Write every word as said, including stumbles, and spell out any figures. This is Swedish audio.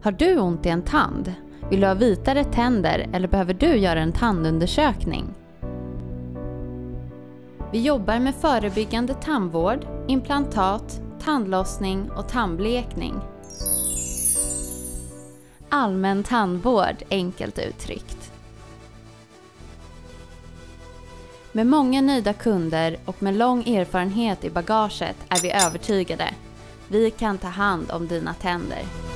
Har du ont i en tand? Vill du ha vitare tänder eller behöver du göra en tandundersökning? Vi jobbar med förebyggande tandvård, implantat, tandlossning och tandblekning. Allmän tandvård, enkelt uttryckt. Med många nöjda kunder och med lång erfarenhet i bagaget är vi övertygade. Vi kan ta hand om dina tänder.